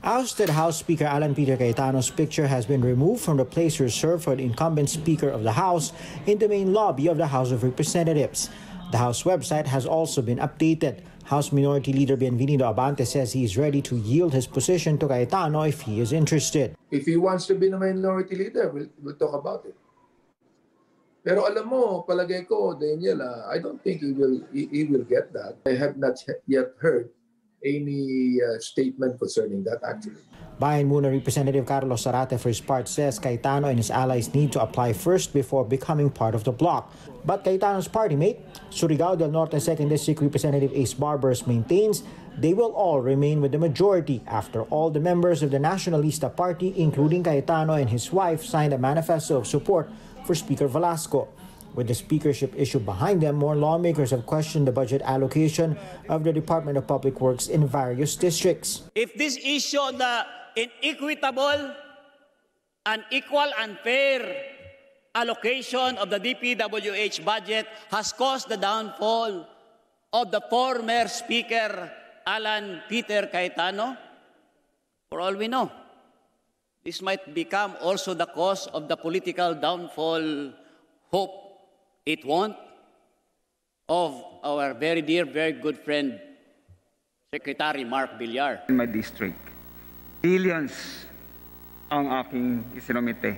Ousted House Speaker Alan Peter Cayetano's picture has been removed from the place reserved for the incumbent Speaker of the House in the main lobby of the House of Representatives. The House website has also been updated. House Minority Leader Bienvenido Abante says he is ready to yield his position to Cayetano if he is interested. If he wants to be the Minority Leader, we'll talk about it. Pero alam mo, palagay ko, Daniel, I don't think he will get that. I have not yet heard any statement concerning that, actually. Bayan Muna Representative Carlos Zarate, for his part, says Cayetano and his allies need to apply first before becoming part of the bloc. But Cayetano's party mate, Surigao del Norte 2nd District Representative Ace Barbers, maintains they will all remain with the majority after all the members of the Nacionalista Party, including Cayetano and his wife, signed a manifesto of support for Speaker Velasco. With the speakership issue behind them, more lawmakers have questioned the budget allocation of the Department of Public Works in various districts. If this issue on the inequitable, unequal, unfair allocation of the DPWH budget has caused the downfall of the former Speaker Alan Peter Cayetano, for all we know, this might become also the cause of the political downfall, hope it won't, of our very dear, very good friend, Secretary Mark Villar. In my district, billions ang aking isinumite.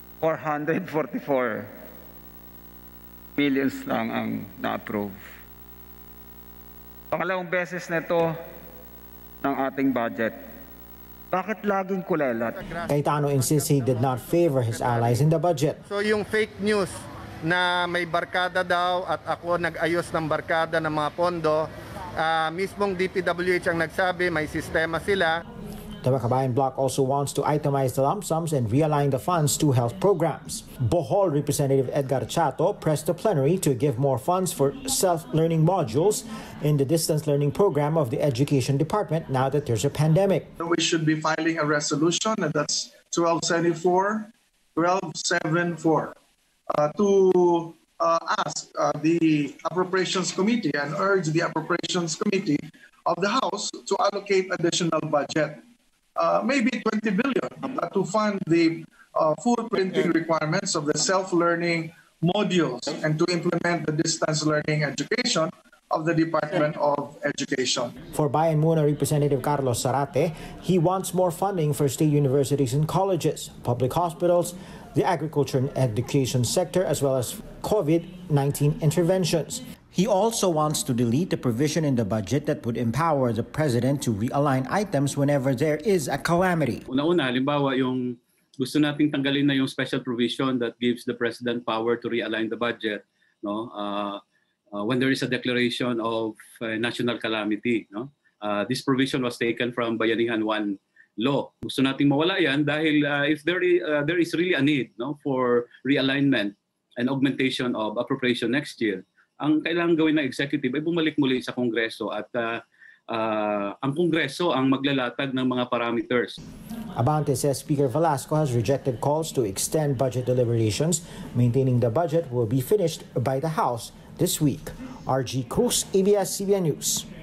444 millions lang ang na-approve. Pangalawang beses na ito ng ating budget. Bakit laging kulelat? Cayetano insists he did not favor his allies in the budget. So yung fake news na may barkada daw at ako nag-ayos ng barkada ng mga pondo, mismong DPWH ang nagsabi, may sistema sila. The Makabayan bloc also wants to itemize the lump sums and realign the funds to health programs. Bohol Representative Edgar Chato pressed the plenary to give more funds for self-learning modules in the distance learning program of the Education Department now that there's a pandemic. We should be filing a resolution, and that's 1274 to ask the Appropriations Committee and urge the Appropriations Committee of the House to allocate additional budget. Maybe 20 billion to fund the full printing requirements of the self-learning modules and to implement the distance learning education of the Department of Education. For Bayan Muna Representative Carlos Zarate, he wants more funding for state universities and colleges, public hospitals, the agriculture and education sector, as well as COVID-19 interventions. He also wants to delete the provision in the budget that would empower the president to realign items whenever there is a calamity. Una-una, halimbawa yung gusto nating tanggalin na yung special provision that gives the president power to realign the budget, no? When there is a declaration of national calamity, no? This provision was taken from Bayanihan 1 law. Gusto nating mawala yan dahil if there is really a need, no, for realignment and augmentation of appropriation next year, ang kailangan gawin ng executive ay bumalik muli sa Kongreso at ang Kongreso ang maglalatag ng mga parameters. Abante says Speaker Velasco has rejected calls to extend budget deliberations, maintaining the budget will be finished by the House this week. RG Cruz, ABS-CBN News.